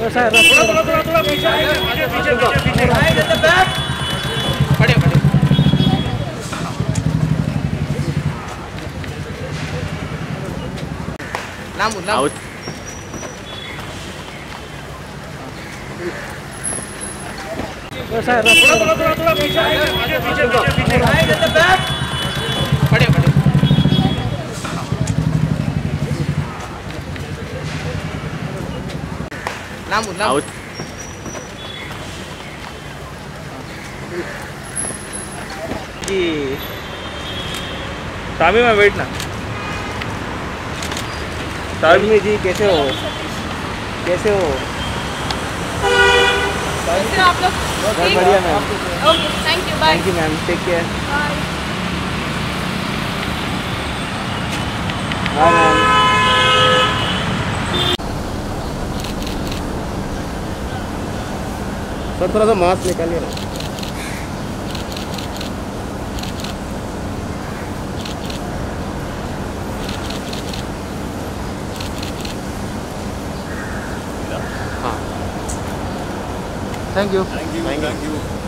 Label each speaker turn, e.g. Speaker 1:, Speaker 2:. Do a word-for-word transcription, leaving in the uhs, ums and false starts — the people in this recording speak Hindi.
Speaker 1: सर थोड़ा थोड़ा थोड़ा थोड़ा पीछे आइए, पीछे पीछे पीछे आइए, जल्दी बैक खड़े खड़े नाम नाम सर थोड़ा थोड़ा थोड़ा थोड़ा पीछे आइए, पीछे पीछे पीछे आइए, जल्दी बैक खड़े खड़े नाम नाम जी शामी में बैठना। शामी जी कैसे हो? कैसे हो?
Speaker 2: आप लोग
Speaker 1: बहुत बढ़िया ma'am.
Speaker 2: Okay thank you bye.
Speaker 1: Thank you ma'am, take care.
Speaker 2: Bye
Speaker 1: bye ma'am. Sir थोड़ा सा मास्क निकालिए ना। हाँ thank you thank you thank you.